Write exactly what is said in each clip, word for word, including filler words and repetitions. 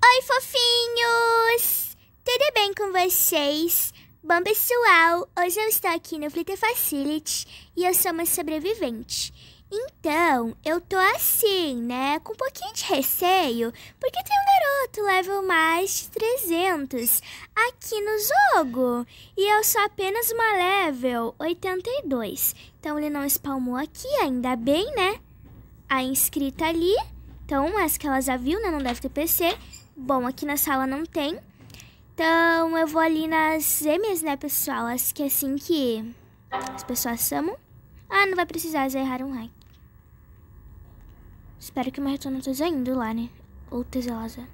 Oi, fofinhos! Tudo bem com vocês? Bom, pessoal, hoje eu estou aqui no Flitter Facility e eu sou uma sobrevivente. Então, eu tô assim, né, com um pouquinho de receio, porque tem um garoto level mais de trezentos aqui no jogo. E eu sou apenas uma level oitenta e dois. Então, ele não spawnou aqui, ainda bem, né? A inscrita ali. Então, essa que ela já viu, né, não deve ter P C. Bom, aqui na sala não tem. Então, eu vou ali nas gêmeas, né, pessoal? Acho que é assim que as pessoas chamam. Ah, não vai precisar, já erraram um hack. Espero que o Marreton não esteja indo lá, né? Ou esteja lá já.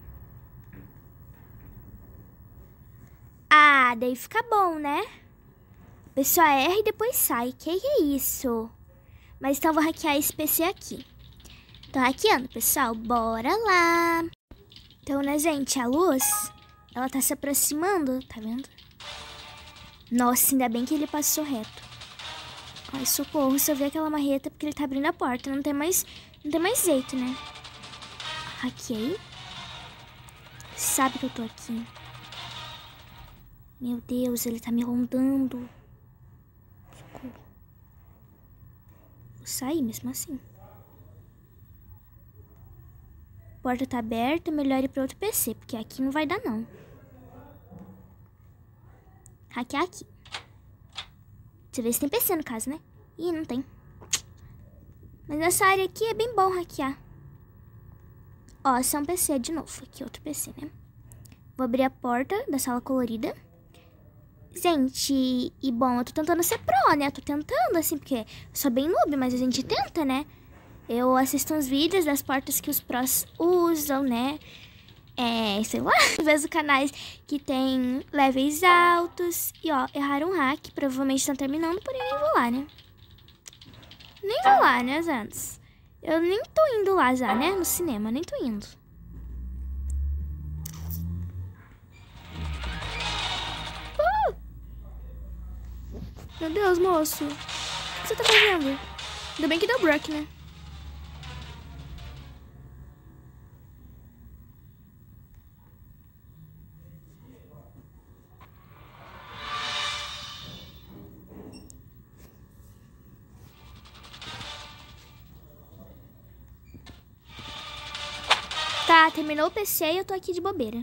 Ah, daí fica bom, né? A pessoa erra e depois sai. Que que é isso? Mas então, vou hackear esse P C aqui. Tô hackeando, pessoal. Bora lá. Então, né, gente? A luz, ela tá se aproximando, tá vendo? Nossa, ainda bem que ele passou reto. Ai, socorro, se eu ver aquela marreta, porque ele tá abrindo a porta. Não tem mais, não tem mais jeito, né? Hackeei. Sabe que eu tô aqui. Meu Deus, ele tá me rondando. Socorro. Vou sair mesmo assim. A porta tá aberta, melhor ir pra outro P C, porque aqui não vai dar, não. Hackear aqui. Deixa eu ver se tem P C no caso, né? Ih, não tem. Mas nessa área aqui é bem bom hackear. Ó, esse é um P C de novo. Aqui outro P C, né? Vou abrir a porta da sala colorida. Gente, e bom, eu tô tentando ser pro, né? Eu tô tentando, assim, porque eu sou bem noob, mas a gente tenta, né? Eu assisto uns vídeos das portas que os pros usam, né? É, sei lá, vejo canais que tem levels altos. E ó, erraram um hack, provavelmente estão terminando, porém nem vou lá, né? Nem vou lá, né, Zantes? Eu nem tô indo lá já, né? No cinema, nem tô indo. Uh! Meu Deus, moço. O que você tá fazendo? Ainda bem que deu break, né? Tá, terminou o P C e eu tô aqui de bobeira.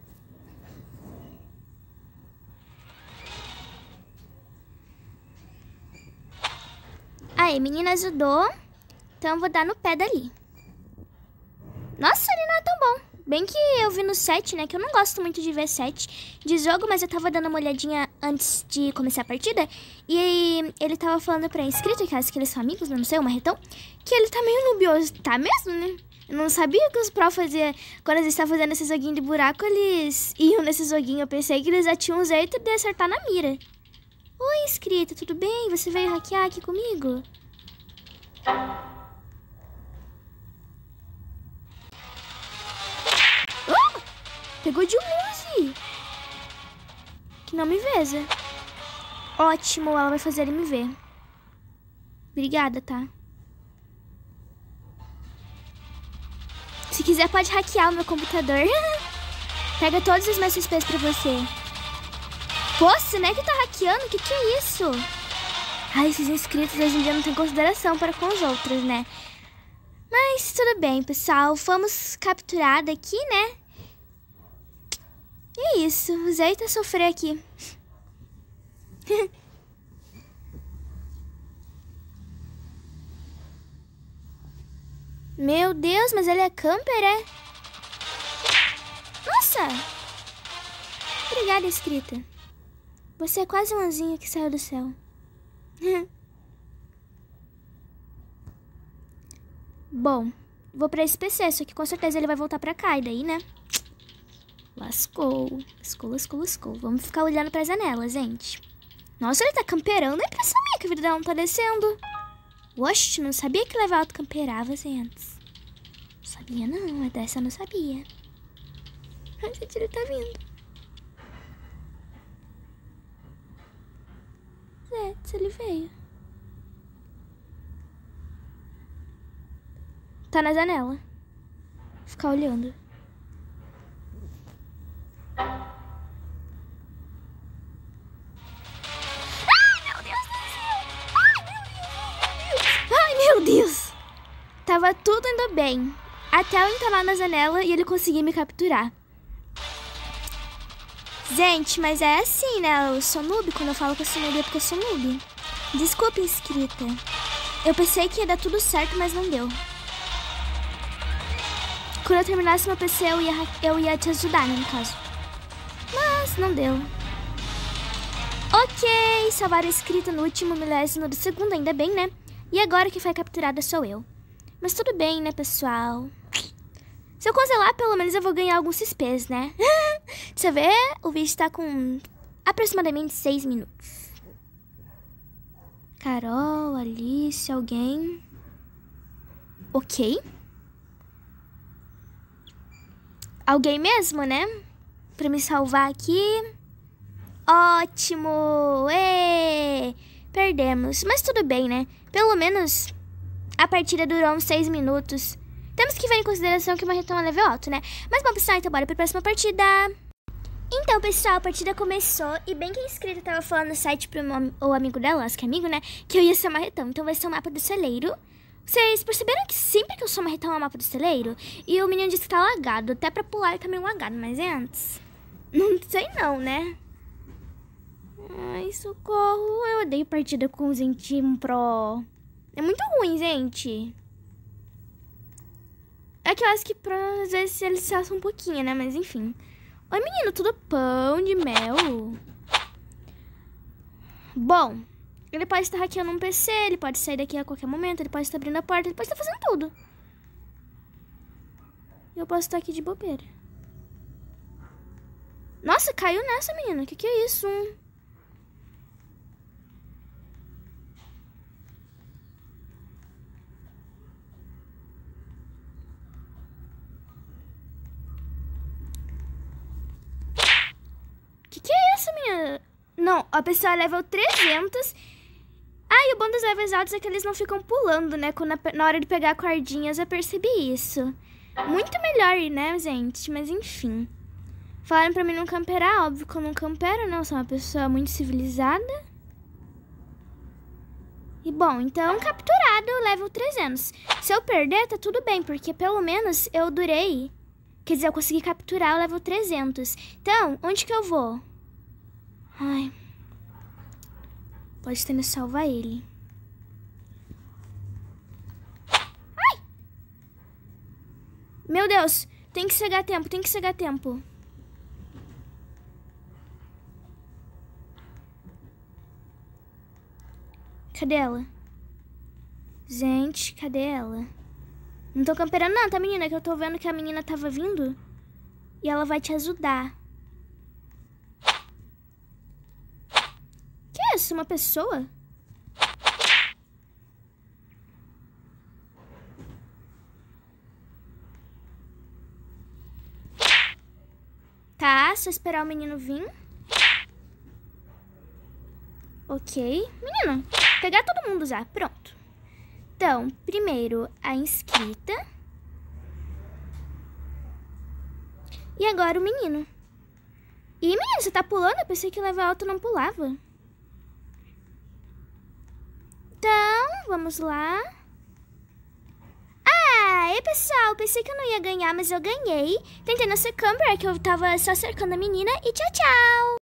Aí, menina ajudou. Então eu vou dar no pé dali. Nossa, ele não é tão bom. Bem que eu vi no set, né? Que eu não gosto muito de ver set de jogo, mas eu tava dando uma olhadinha antes de começar a partida. E ele tava falando pra inscrito, que acho que eles são amigos, não sei, o Marretão, que ele tá meio nubioso. Tá mesmo, né? Eu não sabia que os pró faziam. Quando eles estavam fazendo esse joguinho de buraco, eles iam nesse joguinho. Eu pensei que eles já tinham um jeito de acertar na mira. Oi, inscrito, tudo bem? Você veio hackear aqui comigo? Oh! Pegou de longe. Que não me veja. Ótimo, ela vai fazer ele me ver. Obrigada, tá? Se quiser, pode hackear o meu computador. Pega todos os meus X Ps pra você. Poxa, né, que tá hackeando? Que que é isso? Ai, esses inscritos hoje em dia não tem consideração para com os outros, né? Mas tudo bem, pessoal. Fomos capturados aqui, né? E é isso. O Zé tá sofrendo aqui. Meu Deus, mas ele é camper, é? Nossa! Obrigada, escrita. Você é quase um anjinho que saiu do céu. Bom, vou pra esse P C, só que com certeza ele vai voltar pra cá, e daí, né? Lascou. Lascou, lascou, lascou. Vamos ficar olhando pra janela, gente. Nossa, ele tá camperando. É impressão minha que a vida dela não tá descendo. Oxe, não sabia que levar alto camperava, antes. Não sabia, não. Dessa eu não sabia. Ai, gente, ele tá vindo. É, se ele veio. Tá na janela. Ficar olhando. Ai, meu Deus! Tava tudo indo bem. Até eu entrar lá na janela e ele conseguir me capturar. Gente, mas é assim, né? Eu sou noob. Quando eu falo que eu sou noob é porque eu sou noob. Desculpa, inscrita. Eu pensei que ia dar tudo certo, mas não deu. Quando eu terminasse meu P C, eu ia, eu ia te ajudar, né, no caso. Mas não deu. Ok, salvaram a inscrita no último milésimo do segundo, ainda bem, né? E agora que foi capturada sou eu. Mas tudo bem, né, pessoal? Se eu congelar, pelo menos eu vou ganhar alguns X Ps, né? Deixa eu ver, o vídeo tá com aproximadamente seis minutos. Carol, Alice, alguém... Ok. Alguém mesmo, né? Pra me salvar aqui. Ótimo! Ê! Perdemos, mas tudo bem, né? Pelo menos a partida durou uns seis minutos. Temos que ver em consideração que o Marretão é level alto, né? Mas bom, pessoal, então bora pra próxima partida. Então, pessoal, a partida começou e bem que a inscrita tava falando no site pro meu, o amigo dela, acho que é amigo, né? Que eu ia ser o Marretão, então vai ser o mapa do celeiro. Vocês perceberam que sempre que eu sou Marretão é o mapa do celeiro? E o menino disse que tá lagado, até pra pular ele tá meio lagado, mas é antes. Não sei não, né? Ai, socorro, eu odeio partida com Zentim Pro. É muito ruim, gente. É que eu acho que pra, às vezes eles se assam um pouquinho, né? Mas enfim. Oi, menino, tudo pão de mel? Bom, ele pode estar hackeando um P C, ele pode sair daqui a qualquer momento, ele pode estar abrindo a porta, ele pode estar fazendo tudo. Eu posso estar aqui de bobeira. Nossa, caiu nessa, menina. Que que é isso? Que que é isso, menina? Não, a pessoa é level trezentos. Ah, e o bom dos levels altos é que eles não ficam pulando, né? Quando a, na hora de pegar cordinhas, eu percebi isso. Muito melhor, né, gente? Mas enfim. Falaram pra mim não camperar, óbvio que eu não campero, né? Eu sou uma pessoa muito civilizada. E bom, então capturado, level trezentos. Se eu perder, tá tudo bem, porque pelo menos eu durei. Quer dizer, eu consegui capturar o level trezentos. Então, onde que eu vou? Ai. Pode ter me salvar ele. Ai! Meu Deus, tem que chegar a tempo, tem que chegar a tempo. Cadê ela? Gente, cadê ela? Não tô camperando não, tá, menina? Que eu tô vendo que a menina tava vindo. E ela vai te ajudar. Que é isso? Uma pessoa? Tá, só esperar o menino vir. Ok. Menino, pegar todo mundo já. Pronto. Então, primeiro a inscrita. E agora o menino. E menino, você tá pulando? Eu pensei que level alto não pulava. Então, vamos lá. Ah, e pessoal, pensei que eu não ia ganhar, mas eu ganhei. Tentei não ser camper, que eu tava só cercando a menina. E tchau, tchau.